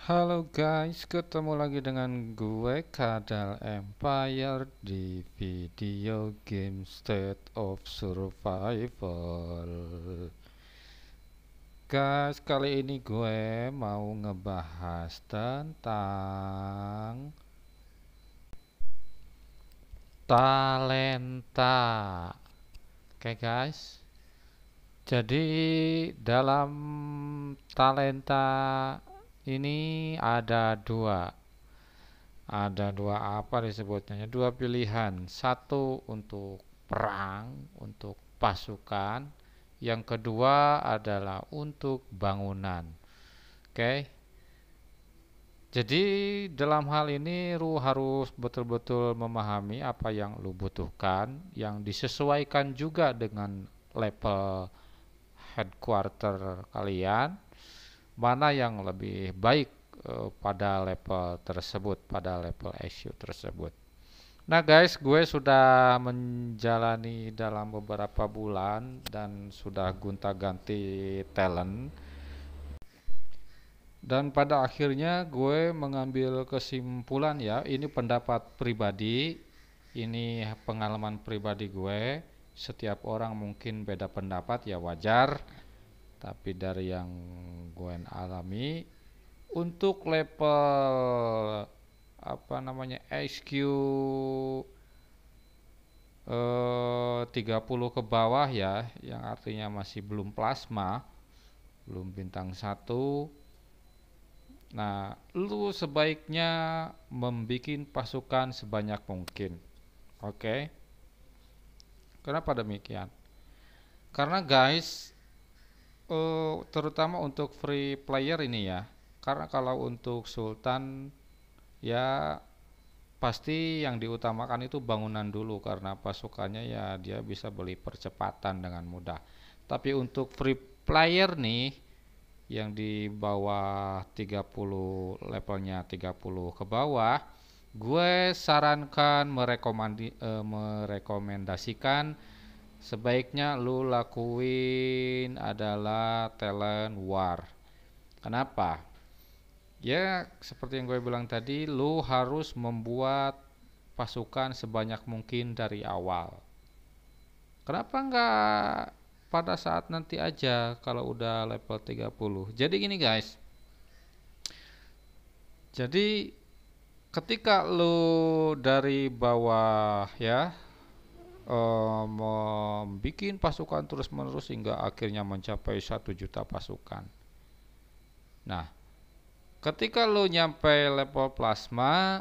Halo guys, ketemu lagi dengan gue Kadal Empire di video game State of Survival. Guys, kali ini gue mau ngebahas tentang talenta. Oke guys, jadi dalam talenta ini ada dua apa disebutnya, dua pilihan. Satu untuk perang, untuk pasukan. Yang kedua adalah untuk bangunan. Oke. Jadi dalam hal ini lu harus betul-betul memahami apa yang lu butuhkan, yang disesuaikan juga dengan level headquarter kalian, mana yang lebih baik pada level tersebut, pada level issue tersebut. Nah guys, gue sudah menjalani dalam beberapa bulan dan sudah gonta-ganti talent. Dan pada akhirnya gue mengambil kesimpulan, ya, ini pendapat pribadi, ini pengalaman pribadi gue. Setiap orang mungkin beda pendapat, ya wajar. Tapi dari yang gue alami, untuk level apa namanya HQ 30 ke bawah, ya, yang artinya masih belum plasma, belum bintang satu. Nah, lu sebaiknya membikin pasukan sebanyak mungkin. Oke. Kenapa demikian? Karena guys, terutama untuk free player ini, ya. Karena kalau untuk Sultan, ya pasti yang diutamakan itu bangunan dulu, karena pasukannya ya dia bisa beli percepatan dengan mudah. Tapi untuk free player nih, yang di bawah 30, levelnya 30 ke bawah, gue sarankan merekomendasikan sebaiknya lu lakuin adalah talent war. Kenapa? Ya, seperti yang gue bilang tadi, lu harus membuat pasukan sebanyak mungkin dari awal. Kenapa nggak pada saat nanti aja kalau udah level 30? Jadi gini guys. Jadi ketika lu dari bawah, ya, membikin pasukan terus-menerus hingga akhirnya mencapai 1 juta pasukan. Nah, ketika lu nyampe level plasma,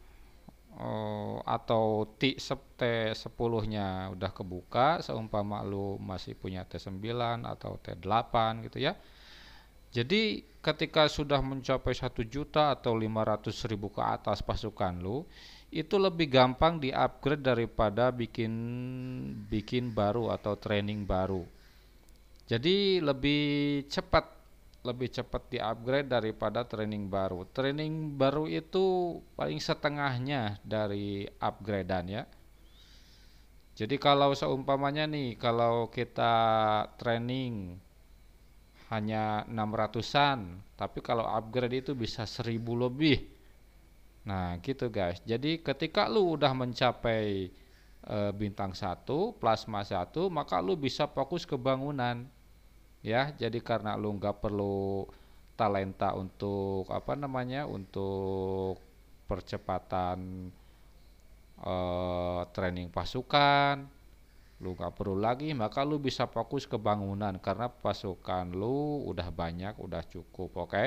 atau T10-nya udah kebuka, seumpama lu masih punya T9 atau T8 gitu ya. Jadi ketika sudah mencapai 1 juta atau 500.000 ke atas pasukan lu, itu lebih gampang di-upgrade daripada bikin bikin baru atau training baru. Jadi lebih cepat di-upgrade daripada training baru. Training baru itu paling setengahnya dari upgradean, ya. Jadi kalau seumpamanya nih, kalau kita training hanya 600-an, tapi kalau upgrade itu bisa 1000 lebih. Nah, gitu guys. Jadi ketika lu udah mencapai bintang 1, plasma 1, maka lu bisa fokus ke bangunan, ya. Jadi karena lu nggak perlu talenta untuk apa namanya, untuk percepatan training pasukan, lu nggak perlu lagi, maka lu bisa fokus ke bangunan karena pasukan lu udah banyak, udah cukup. Oke.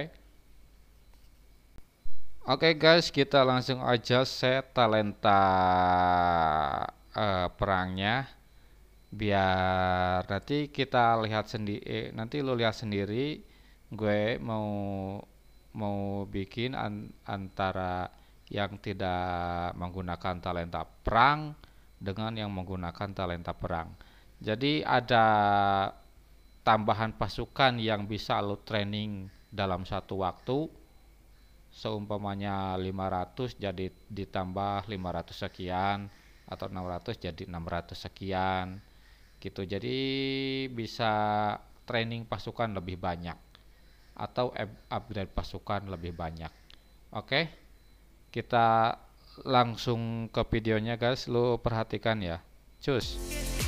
Oke guys, kita langsung aja set talenta perangnya, biar nanti kita lihat sendiri, nanti lu lihat sendiri. Gue mau mau bikin antara yang tidak menggunakan talenta perang dengan yang menggunakan talenta perang. Jadi ada tambahan pasukan yang bisa lo training dalam satu waktu. Seumpamanya 500 jadi ditambah 500 sekian, atau 600 jadi 600 sekian gitu. Jadi bisa training pasukan lebih banyak. atau upgrade pasukan lebih banyak. Oke, kita langsung ke videonya guys, lu perhatikan ya. Cus.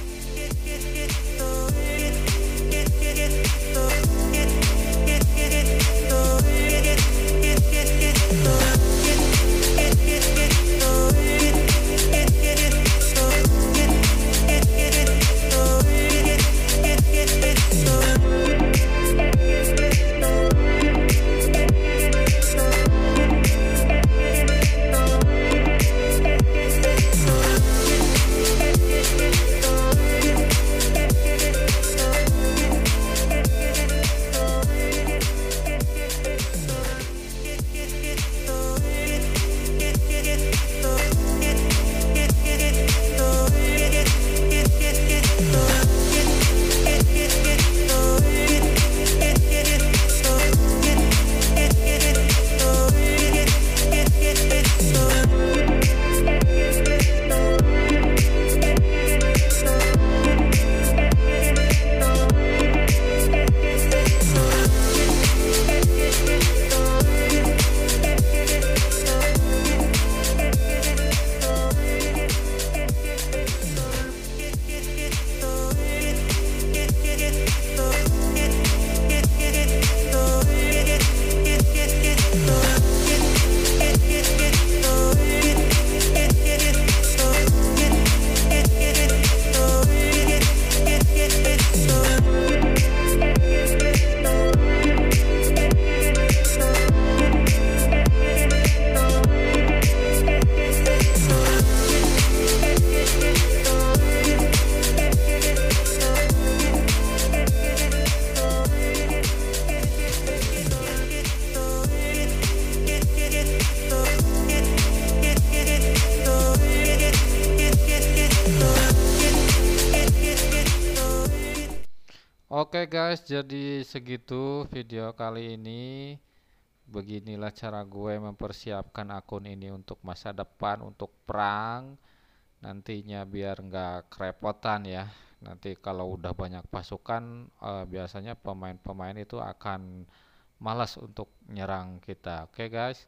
Oke guys, jadi segitu video kali ini. Beginilah cara gue mempersiapkan akun ini untuk masa depan, untuk perang nantinya, biar nggak kerepotan ya. Nanti kalau udah banyak pasukan, biasanya pemain-pemain itu akan malas untuk nyerang kita. Oke guys,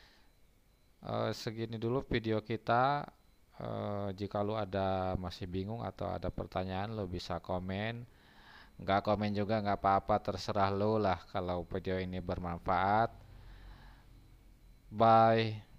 segini dulu video kita. Jika lu ada masih bingung atau ada pertanyaan, lu bisa komen. Nggak komen juga nggak apa-apa, terserah lu lah kalau video ini bermanfaat. Bye.